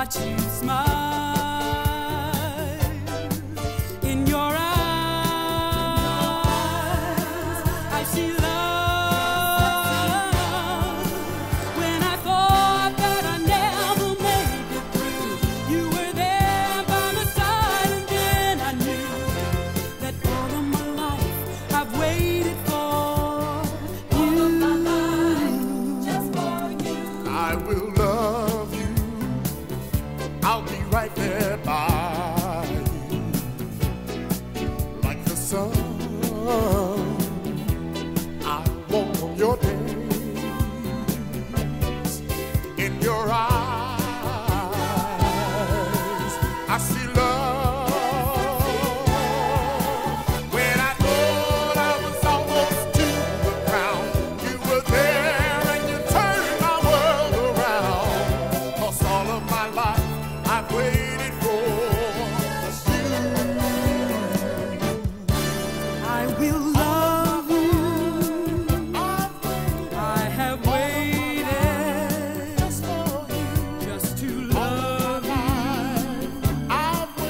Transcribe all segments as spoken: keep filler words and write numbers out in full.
watch you smile. In your eyes, I see love. When I thought that I never made it through, you were there by my side, and then I knew that all of my life I've waited for you. All of my life, just for you. I will love you. I'll be right there by you, like the sun. I warm your days. In your eyes, I see love. When I thought I was almost to the ground, you were there and you turned my world around. 'Cause all of my life I've waited for you. I will love you. I have waited Just for you. just to love you. I've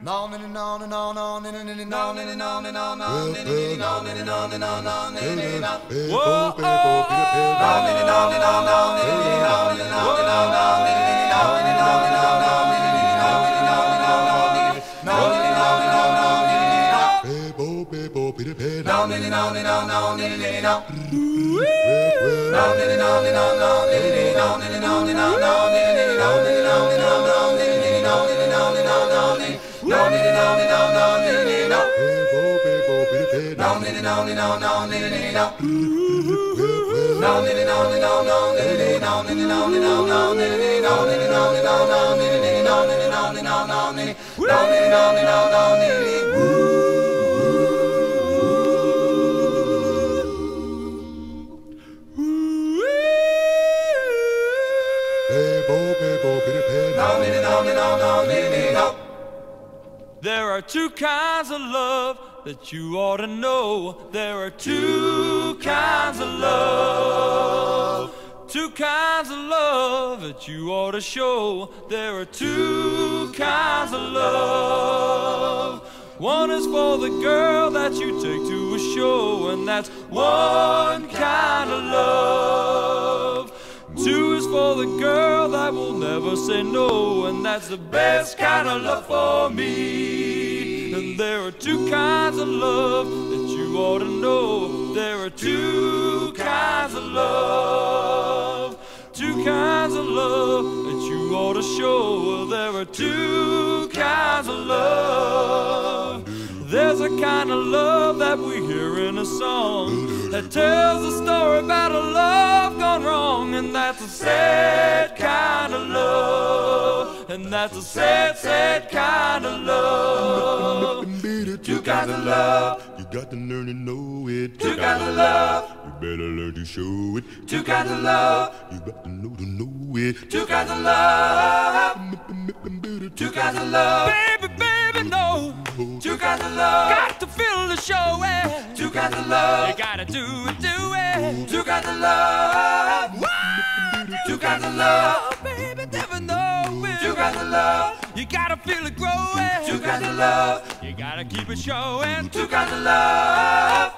There are two kinds of love that you ought to know. There are two kinds of love. Two kinds of love that you ought to show. There are two kinds of love. One is for the girl that you take to a show, and that's one kind of love. Two is for the girl that will never say no, and that's the best kind of love for me. And there are two kinds of love that you ought to know. There are two kinds of love. Two kinds of love that you ought to show. There are two kinds of love. There's a kind of love that we hear in a song that tells a story about a love gone wrong, and that's a sad kind of love, and that's a sad, sad kind of love. Two kinds of love, you got to learn to know it. two kinds of love, you better learn to show it. two kinds of love, You got to know to know it. two kinds of love, two kinds of love. Baby, baby, no. Two kinds of love, got to feel the show. Eh? Two kinds of love, you gotta do it, do it. Two kinds of love, whoa. Two kinds of love, baby, never know it. Two kinds of love, you gotta feel it growing. Two kinds of love, you gotta keep it showing. Two kinds of love.